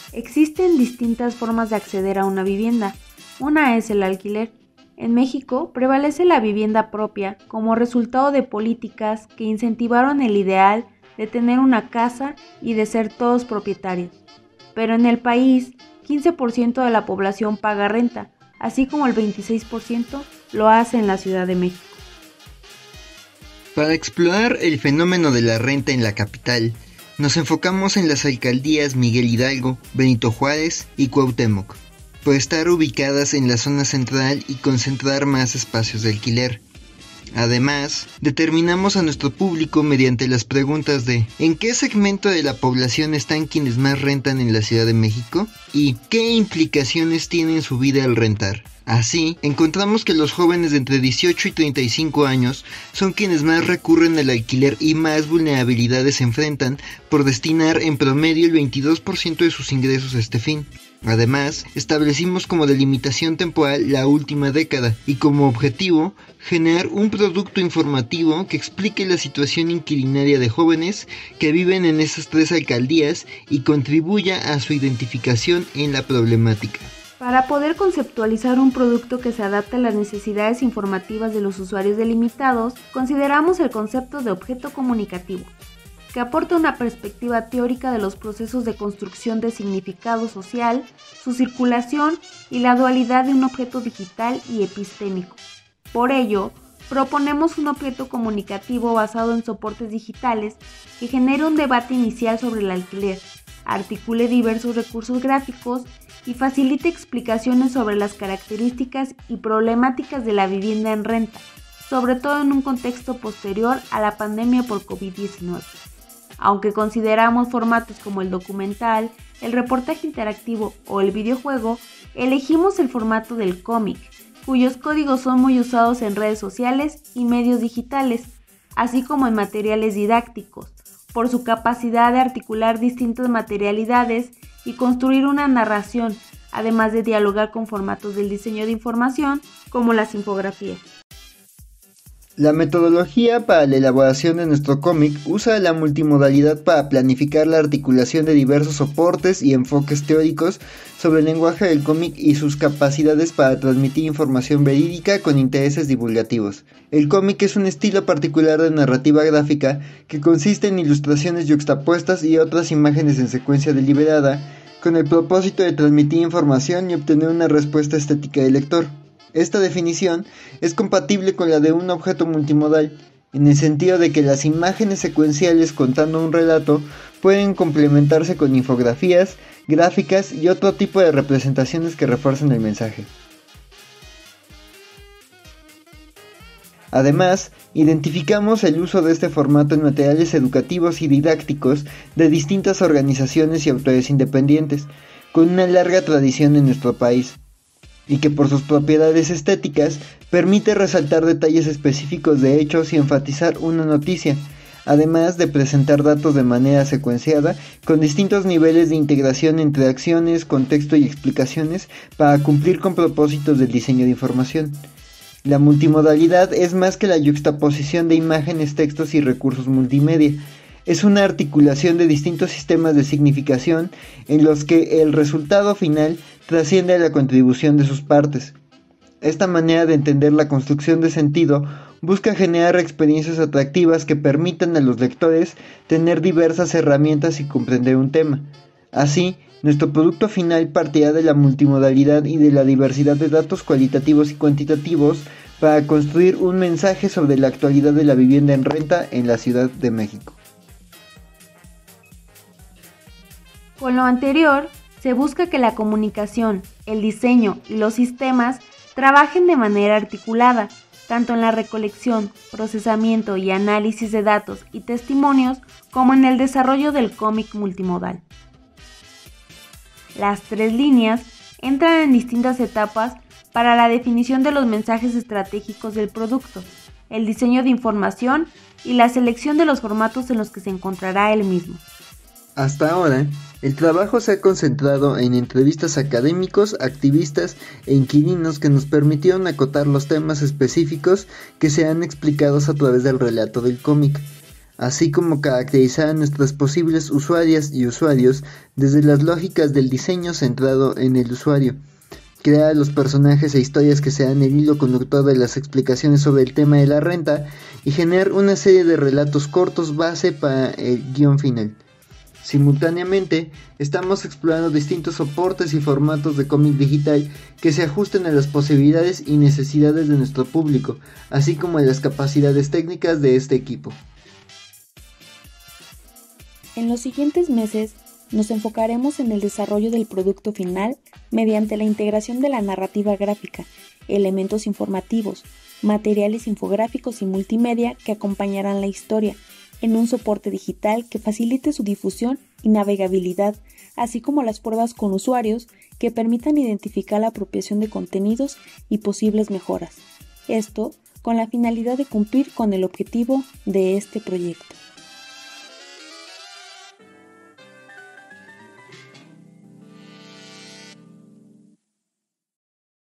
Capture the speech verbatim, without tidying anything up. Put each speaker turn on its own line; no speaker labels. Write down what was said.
Existen distintas formas de acceder a una vivienda. Una es el alquiler. En México prevalece la vivienda propia como resultado de políticas que incentivaron el ideal de tener una casa y de ser todos propietarios. Pero en el país, quince por ciento de la población paga renta, así como el veintiséis por ciento lo hace en la Ciudad de México.
Para explorar el fenómeno de la renta en la capital, nos enfocamos en las alcaldías Miguel Hidalgo, Benito Juárez y Cuauhtémoc, por estar ubicadas en la zona central y concentrar más espacios de alquiler. Además, determinamos a nuestro público mediante las preguntas de ¿en qué segmento de la población están quienes más rentan en la Ciudad de México? Y ¿qué implicaciones tiene en su vida el rentar? Así, encontramos que los jóvenes de entre dieciocho y treinta y cinco años son quienes más recurren al alquiler y más vulnerabilidades enfrentan por destinar en promedio el veintidós por ciento de sus ingresos a este fin. Además, establecimos como delimitación temporal la última década y como objetivo generar un producto informativo que explique la situación inquilinaria de jóvenes que viven en esas tres alcaldías y contribuya a su identificación en la problemática.
Para poder conceptualizar un producto que se adapte a las necesidades informativas de los usuarios delimitados, consideramos el concepto de objeto comunicativo, que aporta una perspectiva teórica de los procesos de construcción de significado social, su circulación y la dualidad de un objeto digital y epistémico. Por ello, proponemos un objeto comunicativo basado en soportes digitales que genere un debate inicial sobre el alquiler, articule diversos recursos gráficos y facilite explicaciones sobre las características y problemáticas de la vivienda en renta, sobre todo en un contexto posterior a la pandemia por COVID diecinueve. Aunque consideramos formatos como el documental, el reportaje interactivo o el videojuego, elegimos el formato del cómic, cuyos códigos son muy usados en redes sociales y medios digitales, así como en materiales didácticos, por su capacidad de articular distintas materialidades y construir una narración, además de dialogar con formatos del diseño de información, como las infografías.
La metodología para la elaboración de nuestro cómic usa la multimodalidad para planificar la articulación de diversos soportes y enfoques teóricos sobre el lenguaje del cómic y sus capacidades para transmitir información verídica con intereses divulgativos. El cómic es un estilo particular de narrativa gráfica que consiste en ilustraciones yuxtapuestas y otras imágenes en secuencia deliberada, con el propósito de transmitir información y obtener una respuesta estética del lector. Esta definición es compatible con la de un objeto multimodal, en el sentido de que las imágenes secuenciales contando un relato pueden complementarse con infografías, gráficas y otro tipo de representaciones que refuercen el mensaje. Además, identificamos el uso de este formato en materiales educativos y didácticos de distintas organizaciones y autores independientes, con una larga tradición en nuestro país, y que por sus propiedades estéticas permite resaltar detalles específicos de hechos y enfatizar una noticia, además de presentar datos de manera secuenciada con distintos niveles de integración entre acciones, contexto y explicaciones para cumplir con propósitos del diseño de información. La multimodalidad es más que la yuxtaposición de imágenes, textos y recursos multimedia. Es una articulación de distintos sistemas de significación en los que el resultado final trasciende a la contribución de sus partes. Esta manera de entender la construcción de sentido busca generar experiencias atractivas que permitan a los lectores tener diversas herramientas y comprender un tema. Así, nuestro producto final partirá de la multimodalidad y de la diversidad de datos cualitativos y cuantitativos para construir un mensaje sobre la actualidad de la vivienda en renta en la Ciudad de México.
Con lo anterior, se busca que la comunicación, el diseño y los sistemas trabajen de manera articulada, tanto en la recolección, procesamiento y análisis de datos y testimonios, como en el desarrollo del cómic multimodal. Las tres líneas entran en distintas etapas para la definición de los mensajes estratégicos del producto, el diseño de información y la selección de los formatos en los que se encontrará el mismo.
Hasta ahora, el trabajo se ha concentrado en entrevistas a académicos, activistas e inquilinos que nos permitieron acotar los temas específicos que serán explicados a través del relato del cómic. así como caracterizar a nuestras posibles usuarias y usuarios desde las lógicas del diseño centrado en el usuario, crear los personajes e historias que sean el hilo conductor de las explicaciones sobre el tema de la renta y generar una serie de relatos cortos base para el guión final. Simultáneamente, estamos explorando distintos soportes y formatos de cómic digital que se ajusten a las posibilidades y necesidades de nuestro público, así como a las capacidades técnicas de este equipo.
En los siguientes meses, nos enfocaremos en el desarrollo del producto final mediante la integración de la narrativa gráfica, elementos informativos, materiales infográficos y multimedia que acompañarán la historia, en un soporte digital que facilite su difusión y navegabilidad, así como las pruebas con usuarios que permitan identificar la apropiación de contenidos y posibles mejoras. Esto con la finalidad de cumplir con el objetivo de este proyecto.